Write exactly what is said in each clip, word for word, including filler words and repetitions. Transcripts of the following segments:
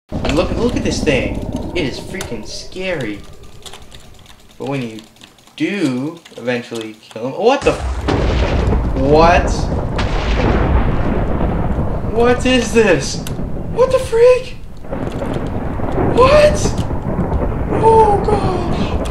And look, look at this thing. It is freaking scary. But when you do eventually kill him, what the? What? What is this? What the freak? What? Oh gosh.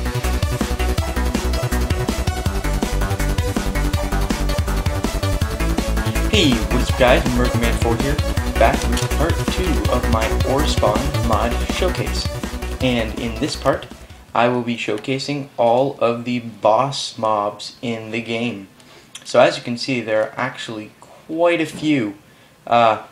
Hey, what's up guys, I'm Mercuryman four here, back with part two of my Orespawn mod showcase. And in this part, I will be showcasing all of the boss mobs in the game. So as you can see, there are actually quite a few. Uh,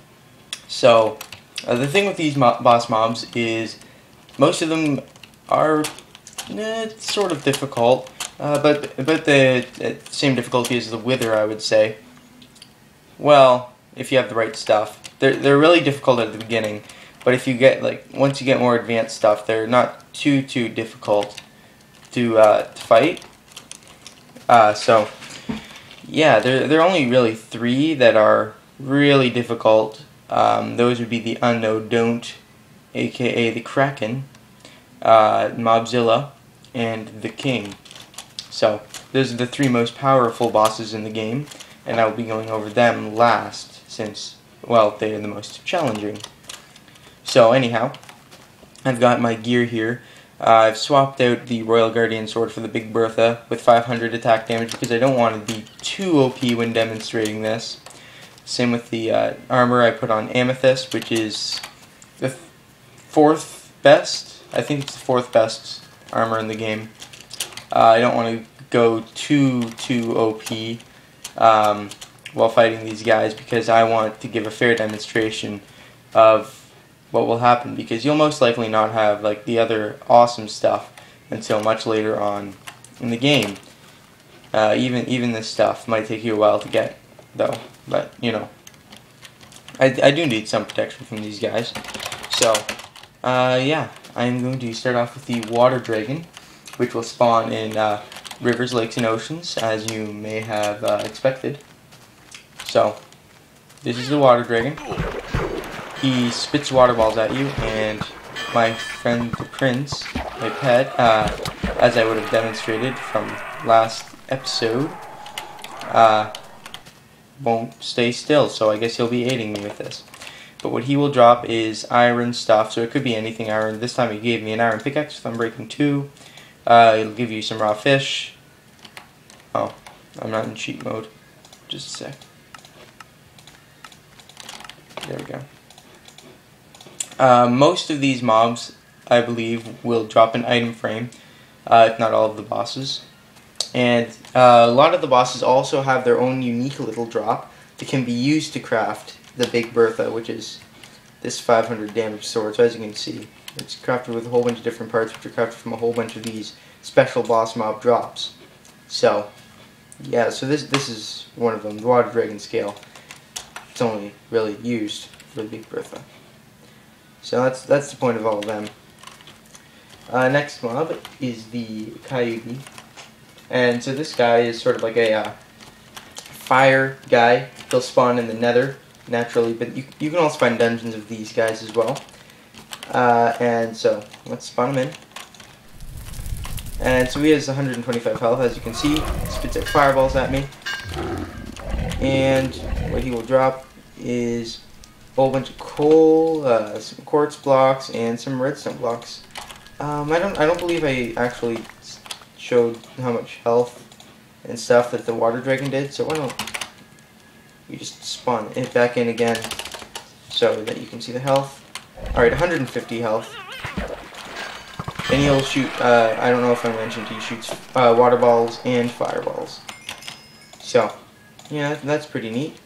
so, uh, the thing with these mo boss mobs is most of them are eh, sort of difficult, uh, but, but the uh, same difficulty as the Wither, I would say. Well, if you have the right stuff. They're, they're really difficult at the beginning, but if you get, like, once you get more advanced stuff, they're not too, too difficult to, uh, to fight. Uh, so, yeah, there, there are only really three that are really difficult. Um, those would be the Unknown Don't, aka the Kraken, uh, Mobzilla, and the King. So, those are the three most powerful bosses in the game, and I will be going over them last, since, well, they are the most challenging. So, anyhow, I've got my gear here. Uh, I've swapped out the Royal Guardian Sword for the Big Bertha with five hundred attack damage because I don't want to be too O P when demonstrating this. Same with the uh, armor I put on Amethyst, which is the th fourth best. I think it's the fourth best armor in the game. Uh, I don't want to go too, too O P um, while fighting these guys because I want to give a fair demonstration of what will happen, because you'll most likely not have like the other awesome stuff until much later on in the game. Uh, even even this stuff might take you a while to get, though. But you know, I I do need some protection from these guys. So, uh, yeah, I'm going to start off with the Water Dragon, which will spawn in uh, rivers, lakes, and oceans, as you may have uh, expected. So, this is the Water Dragon. He spits water balls at you, and my friend the Prince, my pet, uh, as I would have demonstrated from last episode, uh, won't stay still, so I guess he'll be aiding me with this. But what he will drop is iron stuff, so it could be anything iron. This time he gave me an iron pickaxe with Unbreaking two. Uh, it'll give you some raw fish. Oh, I'm not in cheat mode. Just a sec. There we go. Uh, most of these mobs, I believe, will drop an item frame, uh, if not all of the bosses. And uh, a lot of the bosses also have their own unique little drop that can be used to craft the Big Bertha, which is this five hundred damage sword. So as you can see, it's crafted with a whole bunch of different parts, which are crafted from a whole bunch of these special boss mob drops. So, yeah, so this this is one of them, the Water Dragon scale. It's only really used for the Big Bertha. So that's that's the point of all of them. Uh, next mob is the Coyote, and so this guy is sort of like a uh, fire guy. He'll spawn in the Nether naturally, but you you can also find dungeons of these guys as well. Uh, and so let's spawn him in. And so he has one hundred twenty-five health, as you can see. He spits out fireballs at me, and what he will drop is a whole bunch of coal, uh, some quartz blocks, and some redstone blocks. Um, I don't, I don't believe I actually showed how much health and stuff that the Water Dragon did. So why don't you just spawn it back in again so that you can see the health. All right, one hundred fifty health, and he'll shoot. Uh, I don't know if I mentioned he shoots uh, water balls and fireballs. So yeah, that's pretty neat.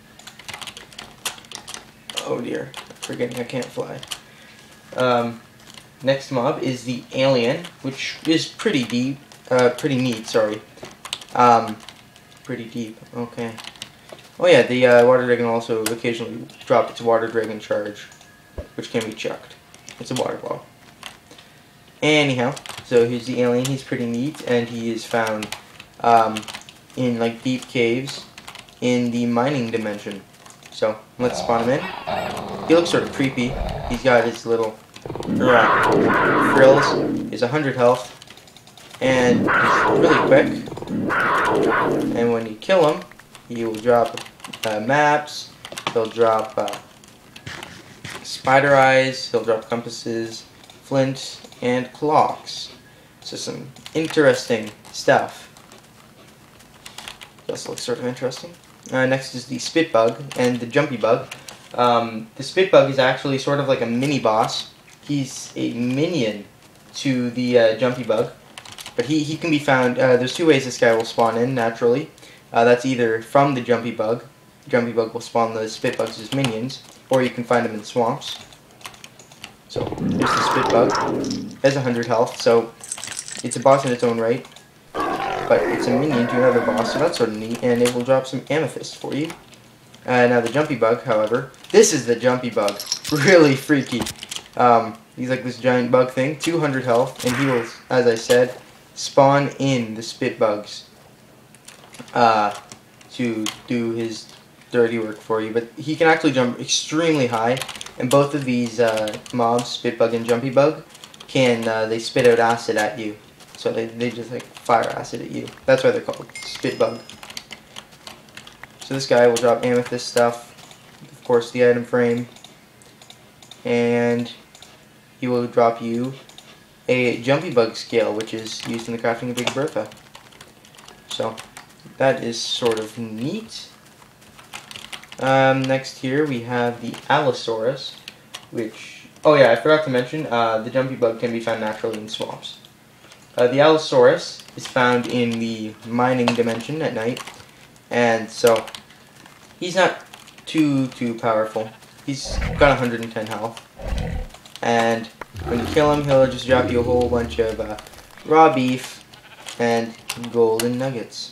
Oh dear, forgetting I can't fly. Um, next mob is the Alien, which is pretty deep, uh, pretty neat, sorry. Um, pretty deep, okay. Oh yeah, the uh, Water Dragon also occasionally drop its Water Dragon charge, which can be chucked. It's a water ball. Anyhow, so here's the Alien. He's pretty neat, and he is found um, in like deep caves in the mining dimension. So let's spawn him in. He looks sort of creepy. he's got his little uh, frills. He's one hundred health. And he's really quick. And when you kill him, he will drop uh, maps. He'll drop uh, spider eyes. He'll drop compasses, flint, and clocks. So some interesting stuff. This looks sort of interesting. Uh, next is the spit bug and the jumpy bug. Um, the spit bug is actually sort of like a mini boss. He's a minion to the uh, jumpy bug, but he, he can be found. Uh, there's two ways this guy will spawn in naturally. Uh, that's either from the jumpy bug. The jumpy bug will spawn the spit bugs as minions, or you can find them in swamps. So there's the spit bug. It has one hundred health, so it's a boss in its own right. But it's a minion to another boss, so that's sort of neat, and it will drop some amethyst for you. Uh, now the jumpy bug, however, this is the jumpy bug. Really freaky. Um, he's like this giant bug thing, two hundred health, and he will, as I said, spawn in the spit bugs uh, to do his dirty work for you. But he can actually jump extremely high, and both of these uh, mobs, spit bug and jumpy bug, can uh, they spit out acid at you. So they, they just like fire acid at you. That's why they're called spit bug. So this guy will drop amethyst stuff, of course the item frame, and he will drop you a jumpy bug scale, which is used in the crafting of Big Bertha. So that is sort of neat. Um, next here we have the Allosaurus, which, oh yeah, I forgot to mention, uh, the jumpy bug can be found naturally in swamps. Uh, the Allosaurus is found in the mining dimension at night, and so he's not too too powerful. He's got one hundred ten health, and when you kill him, he'll just drop you a whole bunch of uh, raw beef and golden nuggets.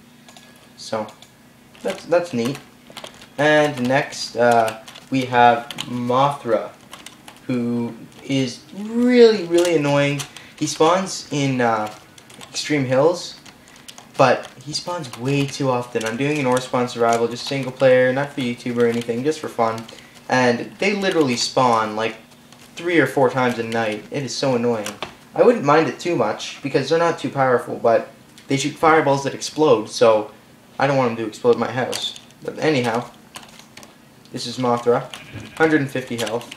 So that's that's neat. And next uh, we have Mothra, who is really really annoying. He spawns in uh, Extreme Hills, but he spawns way too often. I'm doing an Orespawn survival, just single player, not for YouTube or anything, just for fun. And they literally spawn like three or four times a night. It is so annoying. I wouldn't mind it too much because they're not too powerful, but they shoot fireballs that explode, so I don't want them to explode my house. But anyhow, this is Mothra, one hundred fifty health.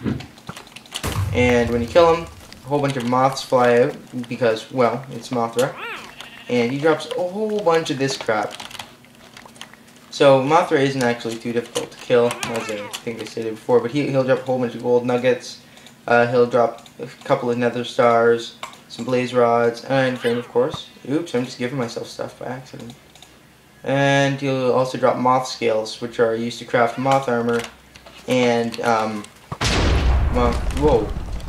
And when you kill him, a whole bunch of moths fly out because, well, it's Mothra, and he drops a whole bunch of this crap. So Mothra isn't actually too difficult to kill, as I think I stated before, but he, he'll drop a whole bunch of gold nuggets, uh, he'll drop a couple of nether stars, some blaze rods, and frame, of course. Oops, I'm just giving myself stuff by accident. And he'll also drop moth scales, which are used to craft moth armor, and, um, moth, whoa.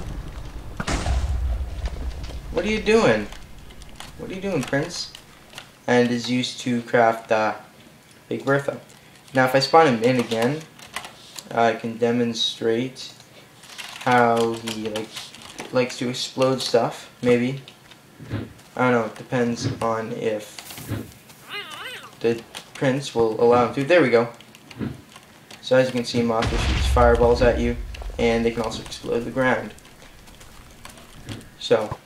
What are you doing? What are you doing, Prince? And is used to craft uh, Big Bertha. Now, if I spawn him in again, uh, I can demonstrate how he like likes to explode stuff. Maybe, I don't know. It depends on if the Prince will allow him to. There we go. So as you can see, Mothra shoots fireballs at you, and they can also explode the ground. So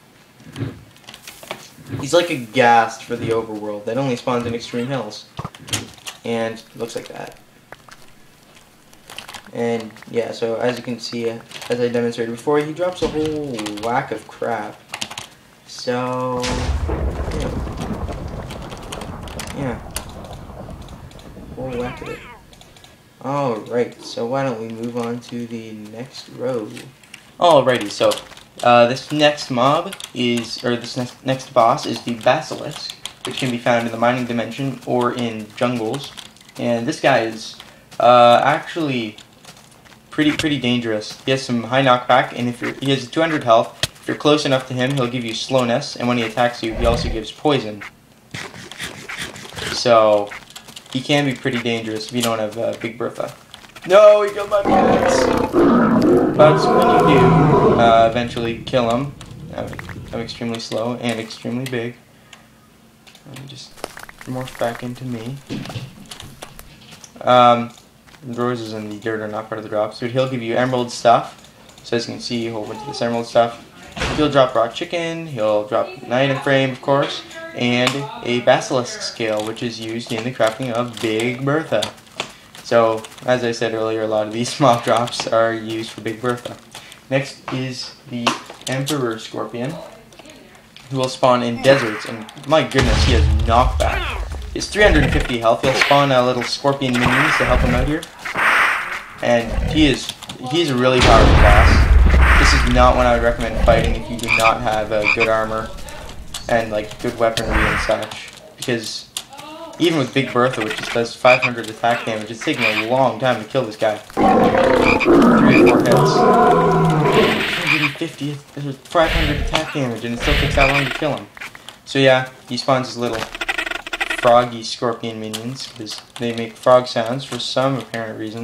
he's like a ghast for the overworld that only spawns in Extreme Hills. And looks like that. And yeah, so as you can see, as I demonstrated before, he drops a whole whack of crap. So, yeah. Yeah. Whole whack of it. Alright, so why don't we move on to the next row. Alrighty, so Uh, this next mob is, or this next, next boss is the Basilisk, which can be found in the mining dimension or in jungles. And this guy is uh, actually pretty pretty dangerous. He has some high knockback, and if you're, he has two hundred health. If you're close enough to him, he'll give you slowness, and when he attacks you, he also gives poison. So he can be pretty dangerous if you don't have uh, Big Bertha. No, he killed my pets! But when you do uh, eventually kill him, I'm, I'm extremely slow and extremely big. Let me just morph back into me. Um, the roses and the dirt are not part of the drops, but he'll give you emerald stuff. So as you can see, a whole bunch of this emerald stuff. He'll drop raw chicken, he'll drop an item frame, of course, and a basilisk scale, which is used in the crafting of Big Bertha. So, as I said earlier, a lot of these mob drops are used for Big Bertha. Next is the Emperor Scorpion, who will spawn in deserts, and my goodness, he has knockback. He has three hundred fifty health. He'll spawn uh, little scorpion minions to help him out here, and he is he's a really powerful boss. This is not one I would recommend fighting if you do not have uh, good armor and like good weaponry and such, because even with Big Bertha, which just does five hundred attack damage, it's taking a long time to kill this guy. Three or four hits. one hundred fifty, five hundred attack damage, and it still takes that long to kill him. So yeah, he spawns his little froggy scorpion minions, because they make frog sounds for some apparent reason.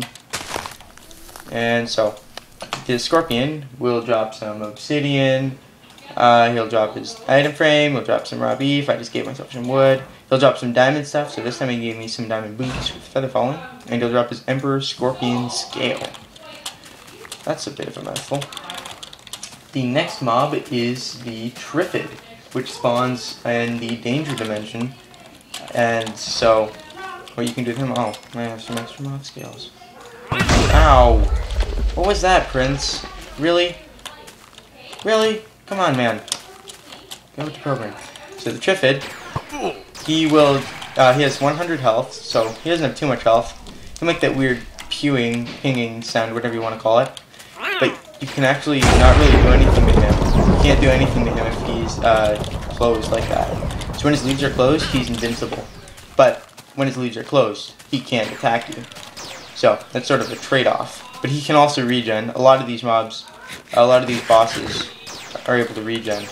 And so, the scorpion will drop some obsidian, uh, he'll drop his item frame, he'll drop some raw beef, I just gave myself some wood, he'll drop some diamond stuff, so this time he gave me some diamond boots with feather falling, and he'll drop his Emperor Scorpion Scale. That's a bit of a mouthful. The next mob is the Triffid, which spawns in the danger dimension, and so what you can do with him, oh, I have some extra mob scales. Ow! What was that, Prince? Really? Really? Come on, man. Go with the program. So the Triffid, he will, uh, he has one hundred health, so he doesn't have too much health. He'll make that weird pewing, pinging sound, whatever you want to call it. But you can actually not really do anything to him. You can't do anything to him if he's uh, closed like that. So when his leaves are closed, he's invincible. But when his leaves are closed, he can't attack you. So that's sort of a trade-off. But he can also regen. A lot of these mobs, a lot of these bosses are able to regen.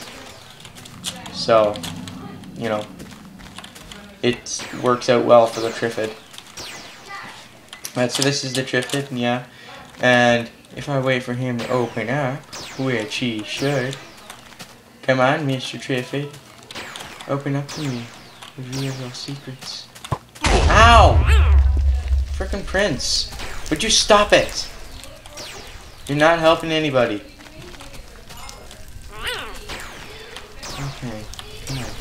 So, you know, it works out well for the Triffid. Right, so this is the Triffid, yeah. And if I wait for him to open up, which he should, come on, Mister Triffid, open up to me, reveal your secrets. Ow! Frickin' Prince, would you stop it? You're not helping anybody. Okay, come on.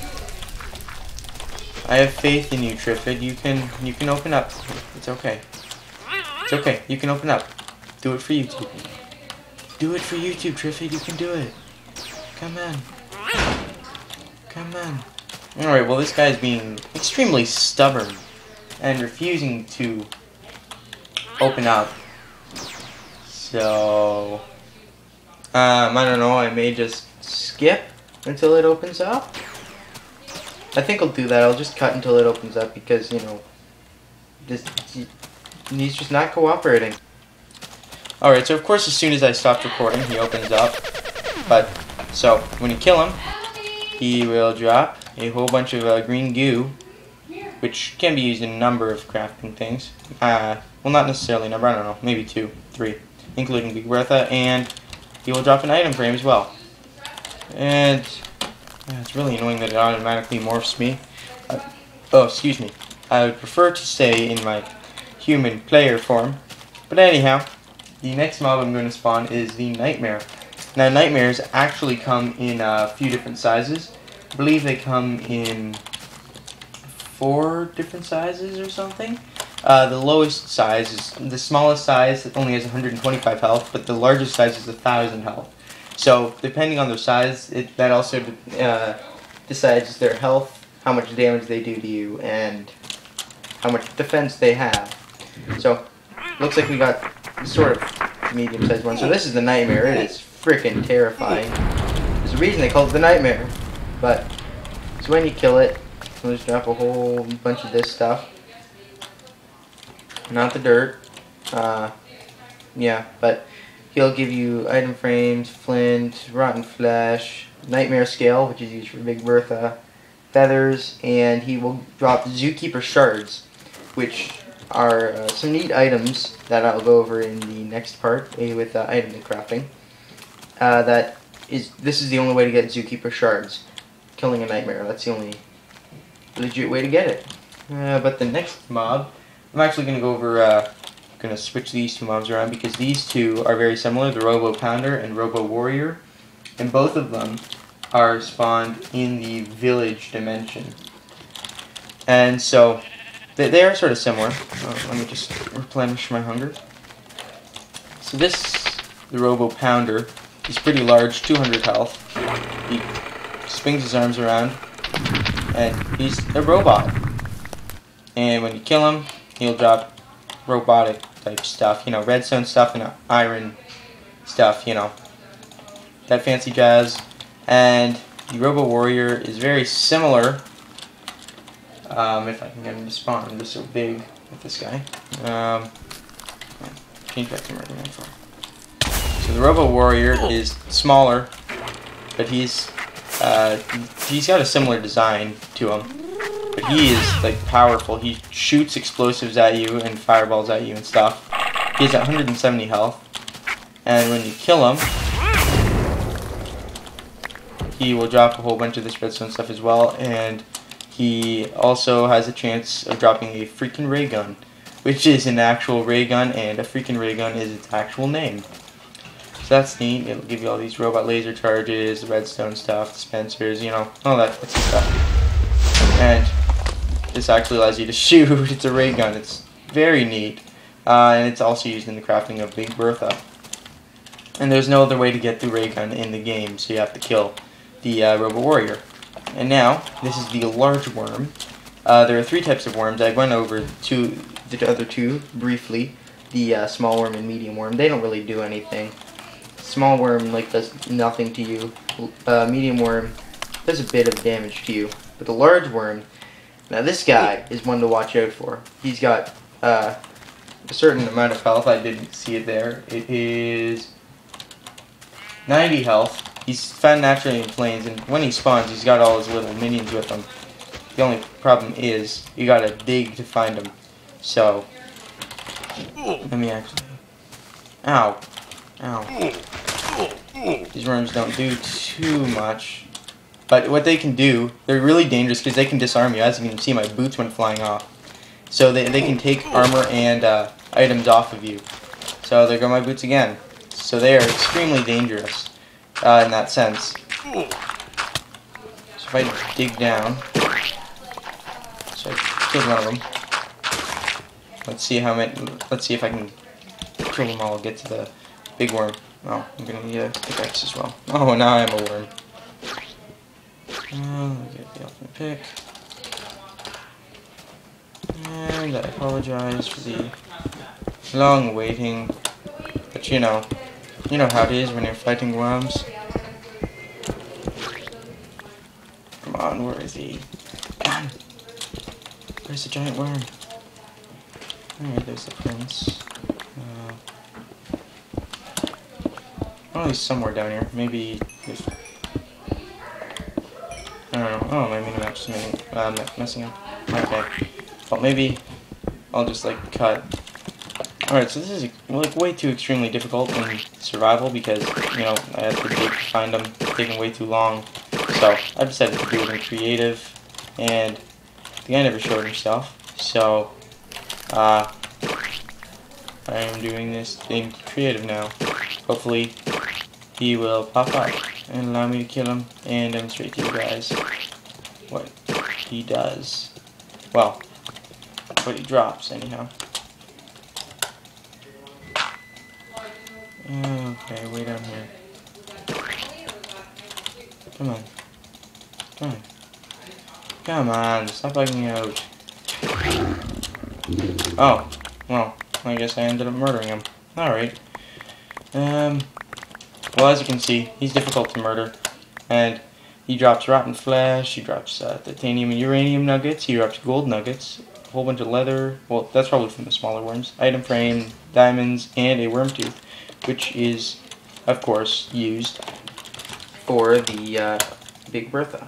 I have faith in you, Triffid. You can, you can open up. It's okay. It's okay. You can open up. Do it for YouTube. Do it for YouTube, Triffid. You can do it. Come on. Come on. Alright, well this guy's being extremely stubborn and refusing to open up. So, um, I don't know, I may just skip until it opens up. I think I'll do that. I'll just cut until it opens up because, you know, just, he's just not cooperating. Alright, so of course as soon as I stopped recording, he opens up. But, so, when you kill him, he will drop a whole bunch of uh, green goo, which can be used in a number of crafting things. Uh, well, not necessarily a number, I don't know, maybe two, three, including Big Bertha, and he will drop an item frame as well. And uh, it's really annoying that it automatically morphs me. Uh, oh, excuse me. I would prefer to stay in my human player form. But anyhow, the next mob I'm going to spawn is the Nightmare. Now, Nightmares actually come in a few different sizes. I believe they come in four different sizes or something. Uh, the lowest size is the smallest size. It only has one hundred twenty-five health, but the largest size is one thousand health. So depending on their size, it, that also uh, decides their health, how much damage they do to you, and how much defense they have. So looks like we got sort of medium-sized one. So this is the Nightmare. It is freaking terrifying. There's a reason they call it the Nightmare. But so when you kill it, we'll just drop a whole bunch of this stuff. Not the dirt. Uh, yeah, but he'll give you item frames, flint, rotten flesh, nightmare scale, which is used for Big Bertha, feathers, and he will drop Zookeeper shards, which are uh, some neat items that I'll go over in the next part uh, with uh, item crafting. Uh, that is, this is the only way to get Zookeeper shards. Killing a nightmare. That's the only legit way to get it. Uh, but the next mob, I'm actually going to go over uh, going to switch these two mobs around because these two are very similar, the Robo Pounder and Robo Warrior, and both of them are spawned in the village dimension. And so, they, they are sort of similar. Oh, let me just replenish my hunger. So this, the Robo Pounder, is pretty large, two hundred health. He swings his arms around, and he's a robot. And when you kill him, he'll drop robotic type stuff, you know, redstone stuff and iron stuff, you know, that fancy jazz. And the Robo Warrior is very similar. Um, if I can get him to spawn, I'm just so big with this guy. Um, change back to Murder Man four. So the Robo Warrior is smaller, but he's uh, he's got a similar design to him. But he is like powerful. He shoots explosives at you and fireballs at you and stuff. He has one hundred seventy health, and when you kill him, he will drop a whole bunch of this redstone stuff as well. And he also has a chance of dropping a freaking ray gun, which is an actual ray gun, and a freaking ray gun is its actual name. So that's neat. It'll give you all these robot laser charges, redstone stuff, dispensers, you know, all that fancy stuff. And this actually allows you to shoot. It's a ray gun. It's very neat. Uh, and it's also used in the crafting of Big Bertha. And there's no other way to get the ray gun in the game, so you have to kill the uh, Robo Warrior. And now, this is the large worm. Uh, there are three types of worms. I went over two, the other two briefly. The uh, small worm and medium worm. They don't really do anything. Small worm like does nothing to you. Uh, medium worm does a bit of damage to you. But the large worm, now this guy is one to watch out for. He's got uh, a certain amount of health. I didn't see it there. It is ninety health. He's found naturally in plains, and when he spawns, he's got all his little minions with him. The only problem is, you gotta dig to find him. So, let me actually... Ow. Ow. These worms don't do too much. But what they can do, they're really dangerous because they can disarm you. As you can see, my boots went flying off. So they, they can take armor and uh, items off of you. So there go my boots again. So they are extremely dangerous. Uh, in that sense. So if I dig down, so I killed one of them. Let's see how many. Let's see if I can kill them all. Get to the big worm. Oh, I'm gonna need a pickaxe as well. Oh, now I'm a worm. Oh, let me get the ultimate pick. And I apologize for the long waiting, but you know. You know how it is when you're fighting worms. Come on, where is he? Come on. Where's the giant worm? Alright, there's the prince. Uh, oh, he's somewhere down here. Maybe there's... I don't know. Oh, my mini-map's uh, messing up. Okay. Well, maybe I'll just, like, cut... Alright, so this is like way too extremely difficult in survival because, you know, I have to dig to find them, it's taking way too long. So, I decided to do it in creative, and the guy never showed himself. So, uh, I am doing this in creative now. Hopefully, he will pop up and allow me to kill him and demonstrate to you guys what he does. Well, what he drops, anyhow. Okay, way down here. Come on. Come on. Come on, stop bugging out. Oh, well, I guess I ended up murdering him. Alright. Um, well, as you can see, he's difficult to murder. And he drops rotten flesh, he drops uh, titanium and uranium nuggets, he drops gold nuggets, a whole bunch of leather. Well, that's probably from the smaller worms. Item frame, diamonds, and a worm tooth, which is, of course, used for the uh, Big Bertha.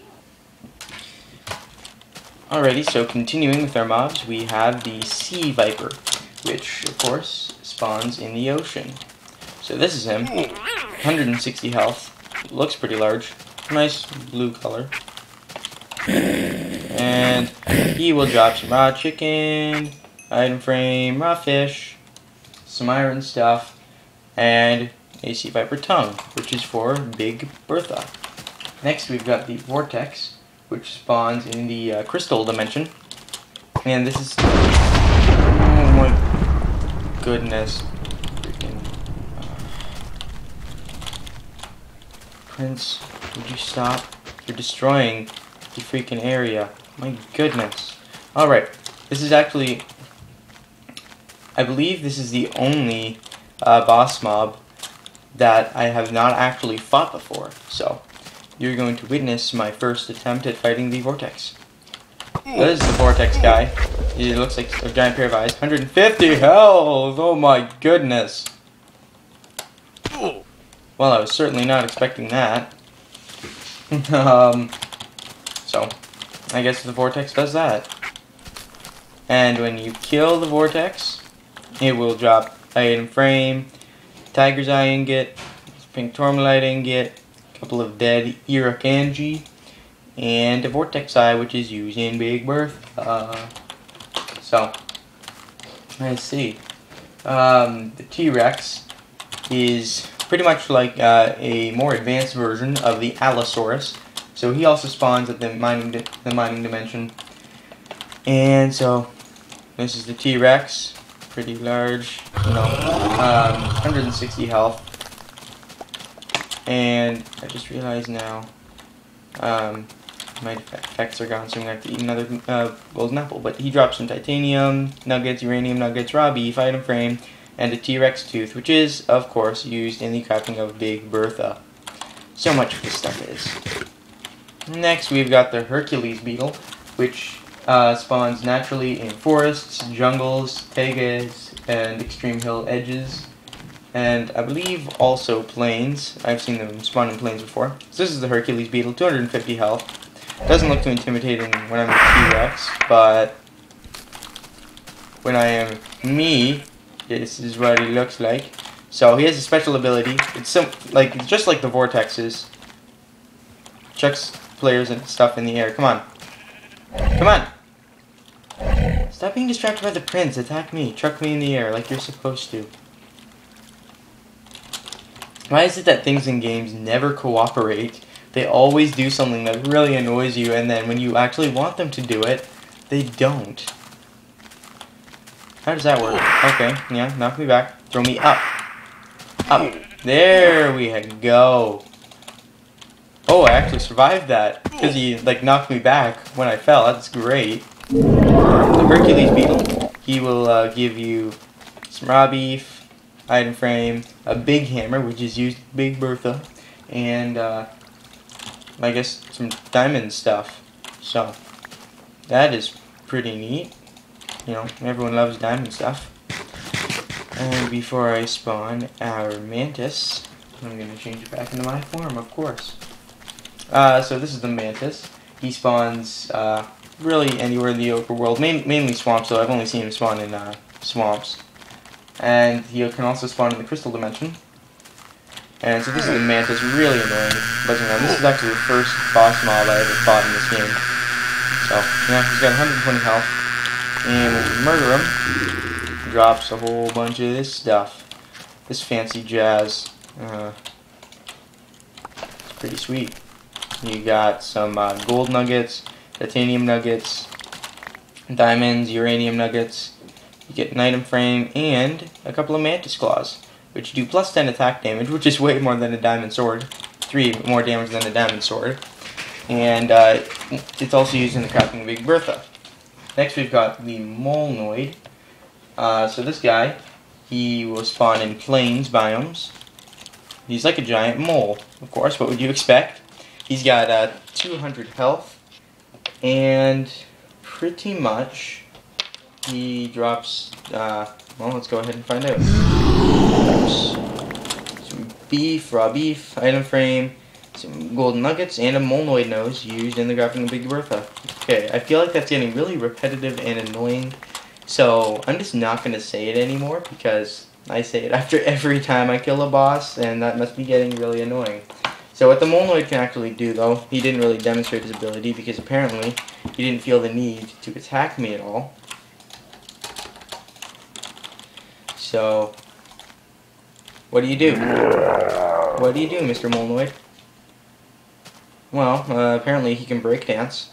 Alrighty, so continuing with our mobs, we have the Sea Viper, which, of course, spawns in the ocean. So this is him, one hundred sixty health, looks pretty large, nice blue color. And he will drop some raw chicken, item frame, raw fish, some iron stuff, and a sea viper tongue, which is for Big Bertha. Next we've got the vortex, which spawns in the uh, crystal dimension, and this is, oh my goodness, freaking uh, Prince, would you stop? You're destroying the freaking area. My goodness. Alright, this is actually, I believe this is the only uh, boss mob that I have not actually fought before. So, you're going to witness my first attempt at fighting the vortex. This is the vortex guy. He looks like a giant pair of eyes. one hundred fifty health! Oh my goodness. Well, I was certainly not expecting that. um, so, I guess the vortex does that. And when you kill the vortex, it will drop item frame, tiger's eye ingot, pink tourmaline ingot, a couple of dead Irakanji, and a vortex eye, which is used in Big Bertha. So, let's see. Um, the T-Rex is pretty much like uh, a more advanced version of the Allosaurus. So he also spawns at the mining di the mining dimension. And so this is the T-Rex, pretty large, you know, um, one hundred sixty health. And I just realized now um, my effects are gone, so I'm going to have to eat another uh, golden apple. But he drops some titanium nuggets, uranium nuggets, raw beef, item frame, and a T-Rex tooth, which is, of course, used in the crafting of Big Bertha. So much this stuff is. Next, we've got the Hercules beetle, which uh, spawns naturally in forests, jungles, taigas, and extreme hill edges, and I believe also plains. I've seen them spawn in plains before. So this is the Hercules beetle, two hundred fifty health. Doesn't look too intimidating when I'm a T-Rex, but when I am me, this is what he looks like. So he has a special ability. It's some like just like the vortexes. Chucks players and stuff in the air. Come on, come on! Stop being distracted by the prince. Attack me. Chuck me in the air like you're supposed to. Why is it that things in games never cooperate? They always do something that really annoys you, and then when you actually want them to do it, they don't. How does that work? Okay, yeah, knock me back. Throw me up. Up. There we go. Oh, I actually survived that. Because he, like, knocked me back when I fell. That's great. The Hercules beetle, he will uh, give you some raw beef, item frame, a big hammer, which is used in Big Bertha, and, uh, I guess, some diamond stuff. So, that is pretty neat. You know, everyone loves diamond stuff. And before I spawn our mantis, I'm going to change it back into my form, of course. Uh, so this is the mantis. He spawns uh, really anywhere in the overworld, main, mainly swamps, so I've only seen him spawn in uh, swamps. And he can also spawn in the crystal dimension. And so this is the mantis, really annoying, buzzing around. This is actually the first boss mob I ever fought in this game. So, yeah, he's got one hundred twenty health. And when you murder him, he drops a whole bunch of this stuff. This fancy jazz. Uh, it's pretty sweet. You got some uh, gold nuggets, titanium nuggets, diamonds, uranium nuggets. You get an item frame and a couple of mantis claws, which do plus ten attack damage, which is way more than a diamond sword. Three more damage than a diamond sword. And uh, it's also used in the crafting of Big Bertha. Next we've got the Molnoid. Uh, so this guy, he will spawn in plains biomes. He's like a giant mole, of course. What would you expect? He's got uh, two hundred health, and pretty much he drops, uh, well, let's go ahead and find out. Drops some beef, raw beef, item frame, some golden nuggets, and a Molnoid nose used in the crafting of Big Bertha. Okay, I feel like that's getting really repetitive and annoying, so I'm just not going to say it anymore because I say it after every time I kill a boss, and that must be getting really annoying. So what the Molnoid can actually do, though, he didn't really demonstrate his ability because apparently he didn't feel the need to attack me at all. So What do you do? What do you do, Mister Molnoid? Well, uh, apparently he can breakdance.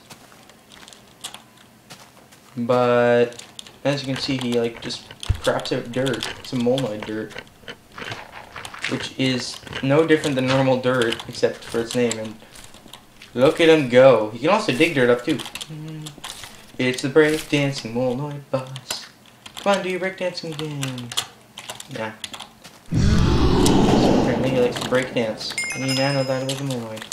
But as you can see, he like just craps out dirt. Some Molnoid dirt, which is no different than normal dirt, except for its name. And look at him go. He can also dig dirt up too. It's the breakdancing Molnoid boss. Come on, do your breakdancing again. Nah. So apparently he likes to breakdance. And I know that about the Molnoid.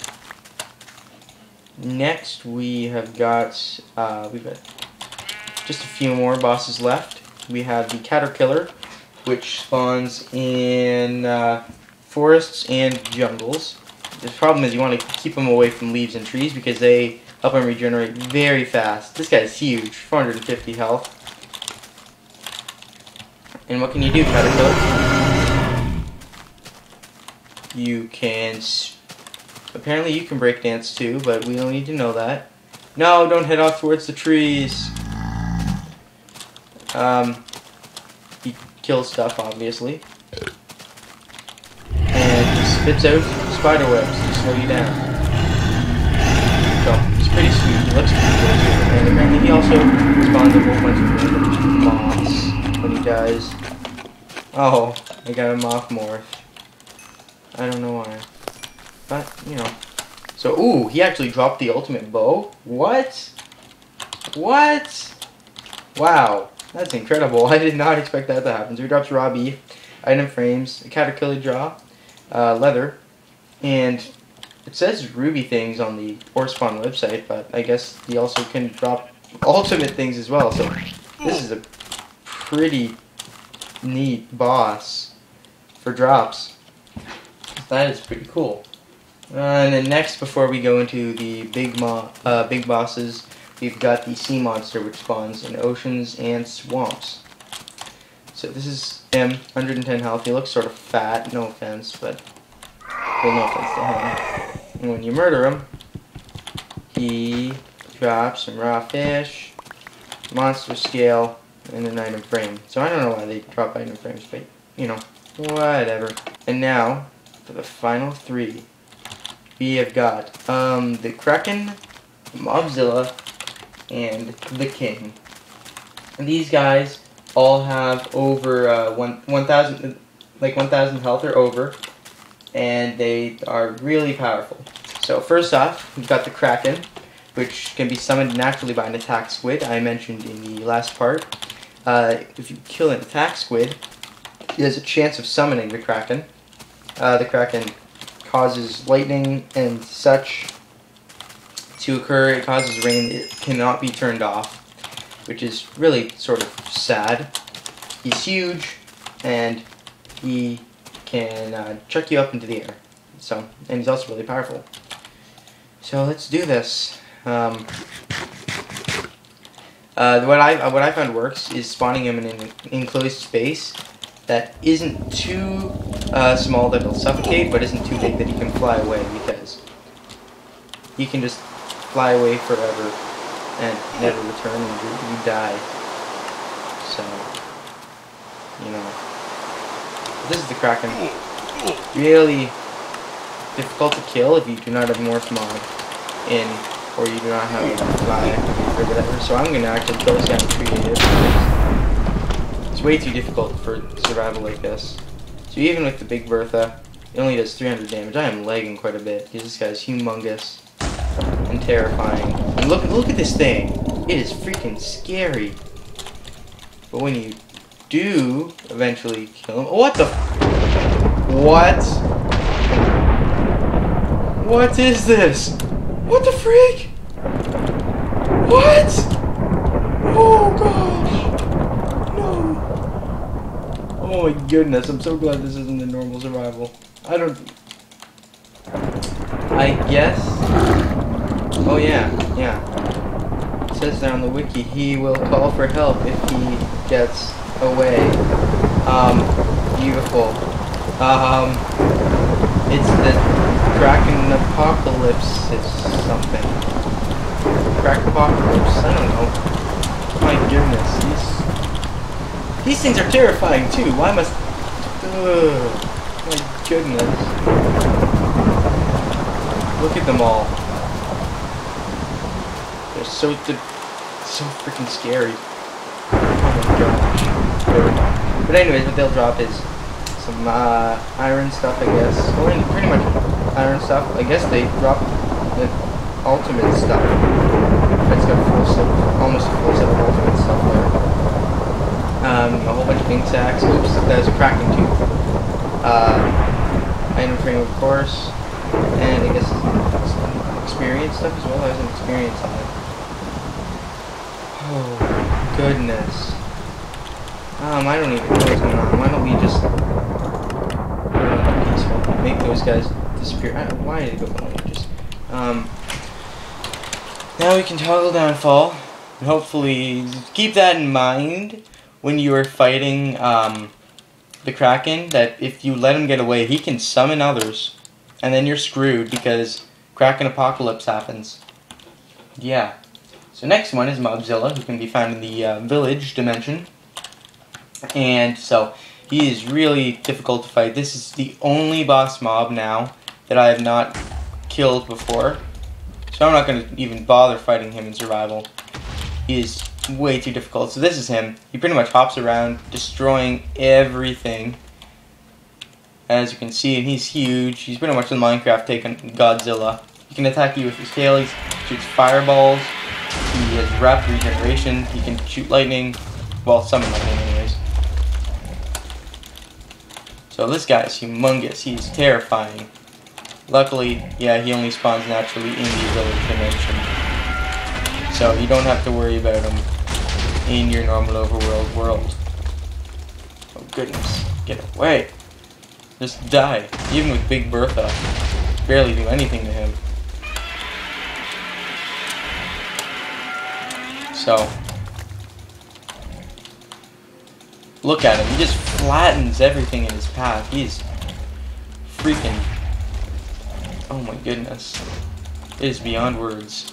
Next we have got uh, we've got just a few more bosses left. We have the Caterpillar, which spawns in uh, forests and jungles. The problem is you want to keep them away from leaves and trees because they help them regenerate very fast. This guy's huge, four hundred fifty health. And what can you do, Caterpillar? You can... S Apparently you can breakdance too, but we don't need to know that. No, don't head off towards the trees. Um, he kills stuff, obviously. And he spits out spider webs to slow you down. So, he's pretty sweet. He looks pretty cool too. And apparently he also spawns a whole bunch of random moths when he dies. Oh, I got a moth morph. I don't know why. But, you know. So, ooh, he actually dropped the ultimate bow? What? What? Wow. That's incredible. I did not expect that to happen. So he drops raw beef, item frames, a caterpillar jaw, uh, leather, and it says ruby things on the Orespawn website, but I guess he also can drop ultimate things as well. So this is a pretty neat boss for drops. That is pretty cool. Uh, and then next, before we go into the big mo uh, big bosses, we've got the sea monster, which spawns in oceans and swamps. So this is him, one hundred ten health. He looks sort of fat, no offense, but well, no offense to him. And when you murder him, he drops some raw fish, monster scale, and an item frame. So I don't know why they drop item frames, but you know, whatever. And now for the final three, we have got um, the Kraken, Mobzilla, and the King. And these guys all have over uh, one one thousand, like one thousand health or over, and they are really powerful. So first off, we've got the Kraken, which can be summoned naturally by an attack squid. I mentioned in the last part. Uh, if you kill an attack squid, there's a chance of summoning the Kraken. Uh, the Kraken causes lightning and such to occur. It causes rain. It cannot be turned off, which is really sort of sad. He's huge, and he can uh, chuck you up into the air. So, and he's also really powerful. So let's do this. Um, uh, what I what I found works is spawning him in an enclosed space that isn't too uh, small that he'll suffocate, but isn't too big that he can fly away, because he can just fly away forever and never return, and you, you die. So, you know, this is the Kraken. Really difficult to kill if you do not have Morph Mod in, or you do not have a fly activated or whatever. So I'm gonna actually kill this guy in creative. It's way too difficult for survival like this. So even with the Big Bertha, it only does three hundred damage. I am lagging quite a bit because this guy's humongous and terrifying. And look, look at this thing. It is freaking scary. But when you do eventually kill him, what the? What? What is this? What the freak? What? Oh gosh. No. Oh my goodness, I'm so glad this isn't a normal survival. I don't... I guess... Oh yeah, yeah. It says there on the wiki, he will call for help if he gets away. Um, beautiful. Um, it's the Kraken Apocalypse, it's something. Kraken Apocalypse, I don't know. My goodness, these... These things are terrifying too. Why must... Ugh. goodness. Look at them all. They're so so freaking scary. Oh my gosh. Good. But anyways, what they'll drop is some uh, iron stuff, I guess. Well, pretty much iron stuff. I guess they drop the ultimate stuff. It's got a full set, almost a full set of ultimate stuff there. Um, a whole bunch of ink sacks. Oops, that was a cracking tooth. Uh, item frame, of course. And I guess some experience stuff as well. There's an experience on it. Oh, goodness. Um, I don't even know what's going on. Why don't we just uh, peaceful, make those guys disappear? I, why did it go on? Just um. Now we can toggle downfall, and hopefully keep that in mind when you are fighting um, the Kraken. That if you let him get away, he can summon others, and then you're screwed because Kraken Apocalypse happens. Yeah. So next one is Mobzilla, who can be found in the uh, village dimension. And so he is really difficult to fight. This is the only boss mob now that I have not killed before. So I'm not going to even bother fighting him in survival. He is way too difficult. So this is him. He pretty much hops around, destroying everything. As you can see, and he's huge. He's pretty much the Minecraft take on Godzilla. He can attack you with his tail. He shoots fireballs. He has rapid regeneration. He can shoot lightning. Well, summon lightning anyways. So this guy is humongous. He's terrifying. Luckily, yeah, he only spawns naturally in the village dimension. So you don't have to worry about him in your normal overworld world. Oh goodness, get away. Just die. Even with Big Bertha, barely do anything to him. So, look at him. He just flattens everything in his path. He's freaking... Oh my goodness. It is beyond words.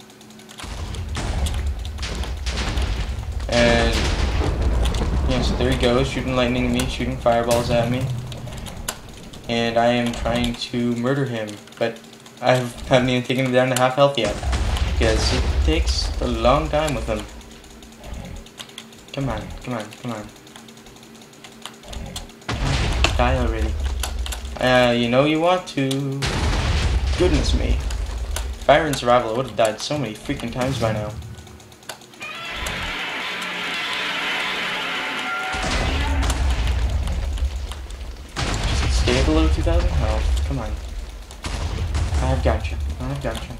And yeah, so there he goes, shooting lightning at me, shooting fireballs at me. And I am trying to murder him, but I haven't even taken him down to half health yet. Because it takes a long time with him. Come on, come on, come on. Die already. Uh, you know you want to. Goodness me. If I were in survival, I would have died so many freaking times by now. Just stay below two thousand health. Come on. I've got you. I've got you.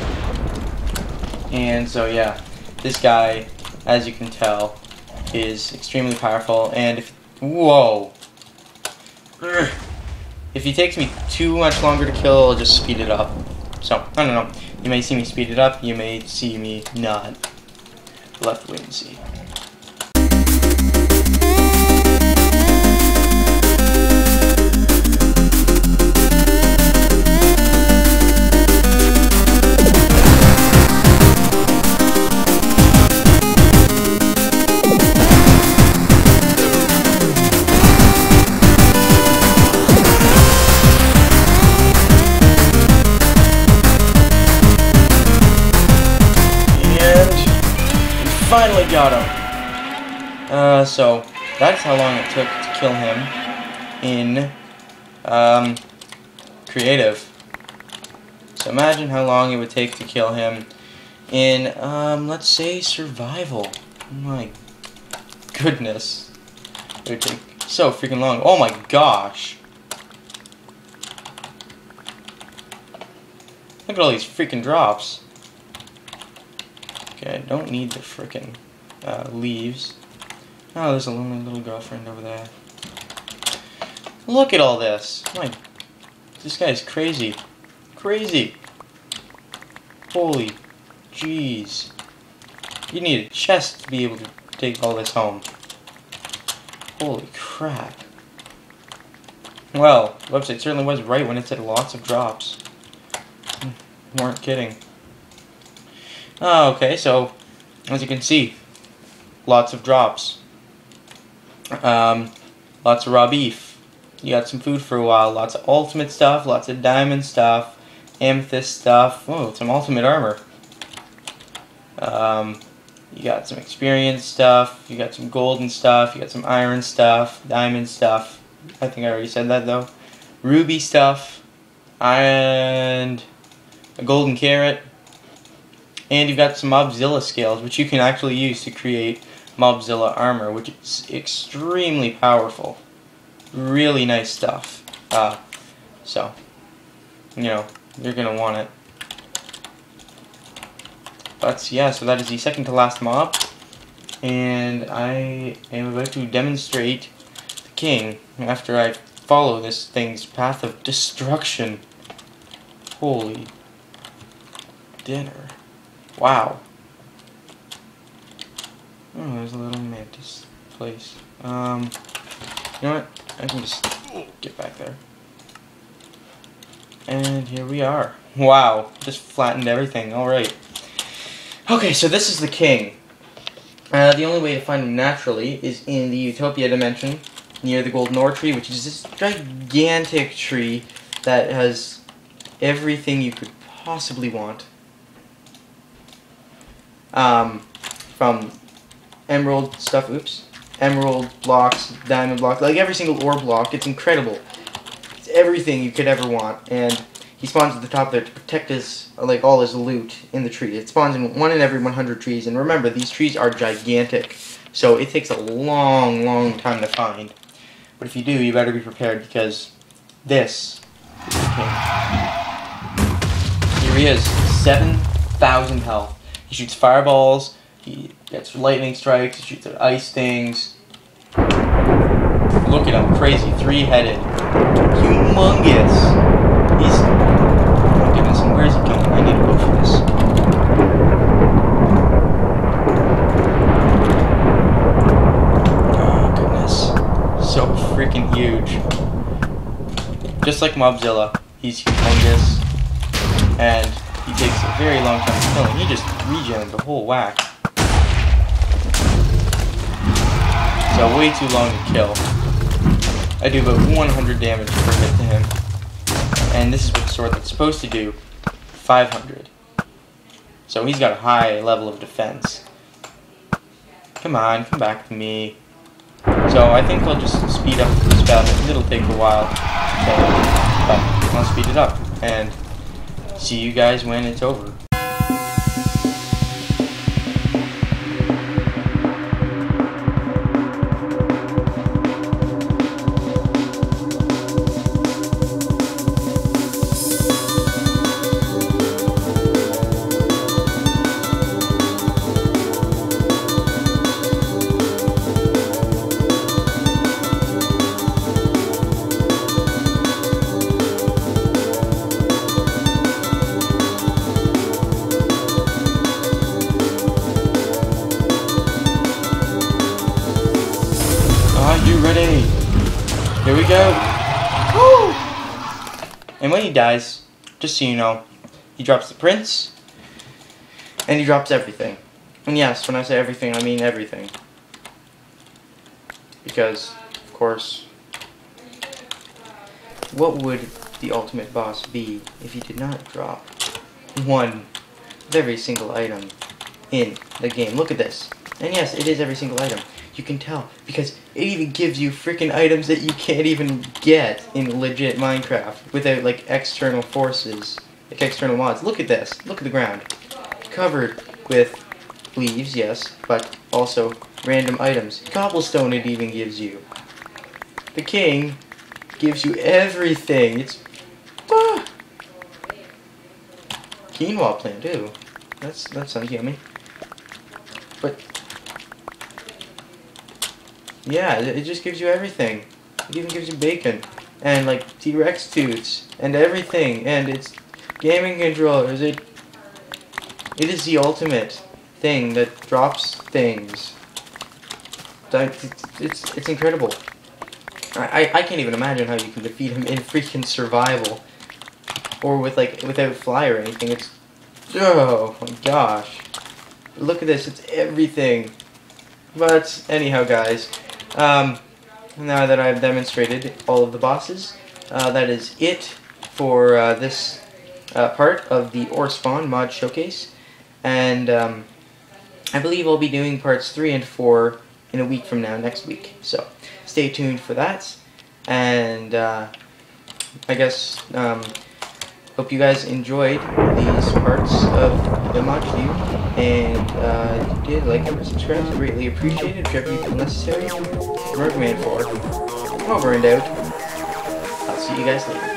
And so, yeah. This guy, as you can tell, is extremely powerful. And if... Whoa! Urgh. If he takes me too much longer to kill, I'll just speed it up. So, I don't know. You may see me speed it up, you may see me not. We'll have to wait and see. Finally got him. Uh, so that's how long it took to kill him in um, creative. So imagine how long it would take to kill him in, um, let's say, survival. Oh my goodness, it would take so freaking long. Oh my gosh! Look at all these freaking drops. Okay, I don't need the frickin' uh, leaves. Oh, there's a lonely little girlfriend over there. Look at all this. My, this guy's crazy. Crazy. Holy jeez. You need a chest to be able to take all this home. Holy crap. Well, the website certainly was right when it said lots of drops. Weren't kidding. Oh, okay, so as you can see, lots of drops. Um, lots of raw beef. You got some food for a while. Lots of ultimate stuff, lots of diamond stuff, amethyst stuff. Whoa, some ultimate armor. Um, you got some experience stuff. You got some golden stuff. You got some iron stuff, diamond stuff. I think I already said that though. Ruby stuff, and a golden carrot. And you've got some Mobzilla scales, which you can actually use to create Mobzilla armor, which is extremely powerful. Really nice stuff. Uh, so, you know, you're going to want it. But, yeah, so that is the second to last mob. And I am about to demonstrate the king after I follow this thing's path of destruction. Holy dinner. Wow. Oh, there's a little mantis place. Um, you know what? I can just get back there. And here we are. Wow, just flattened everything. Alright. Okay, so this is the king. Uh, the only way to find him naturally is in the Utopia dimension, near the Golden Ore tree, which is this gigantic tree that has everything you could possibly want. Um, from emerald stuff, oops, emerald blocks, diamond blocks, like every single ore block. It's incredible. It's everything you could ever want, and he spawns at the top there to protect his, like, all his loot in the tree. It spawns in one in every one hundred trees, and remember, these trees are gigantic, so it takes a long, long time to find. But if you do, you better be prepared, because this is the king. Here he is, seven thousand health. He shoots fireballs, he gets lightning strikes, he shoots at ice things. Look at him, crazy, three-headed, humongous. He's, oh goodness, and where is he going? I need to go for this. Oh goodness, so freaking huge. Just like Mobzilla, he's humongous, and he takes a very long time to kill him. He just regened the whole whack. So way too long to kill. I do about one hundred damage per hit to him. And this is what the sword that's supposed to do, five hundred. So he's got a high level of defense. Come on, come back to me. So I think I'll just speed up this battle. It'll take a while. So, but I'll speed it up. And see you guys when it's over. Are you ready? Here we go. Woo! And when he dies, just so you know, he drops the prince, and he drops everything. And yes, when I say everything, I mean everything. Because, of course, what would the ultimate boss be if he did not drop one very single item in the game? Look at this. And yes, it is every single item. You can tell, because it even gives you freaking items that you can't even get in legit Minecraft without, like, external forces, like external mods. Look at this. Look at the ground. Covered with leaves, yes, but also random items. Cobblestone it even gives you. The king gives you everything. It's... Ah! Quinoa plant, too. That's, that sounds yummy. But... yeah, it just gives you everything. It even gives you bacon. And, like, T-Rex tooths. And everything. And it's gaming controllers. It, it is the ultimate thing that drops things. It's, it's, it's incredible. I, I can't even imagine how you can defeat him in freaking survival. Or with, like, without fly or anything. It's... oh, my gosh. Look at this. It's everything. But, anyhow, guys. Um, now that I've demonstrated all of the bosses, uh, that is it for uh, this uh, part of the Orespawn mod showcase. And um, I believe I'll be doing parts three and four in a week from now, next week. So stay tuned for that. And uh, I guess um, hope you guys enjoyed these parts of the mod review. And uh, if you did, like and subscribe, greatly appreciated. Whichever you feel necessary. Murderman four. I'm over and out. I'll see you guys later.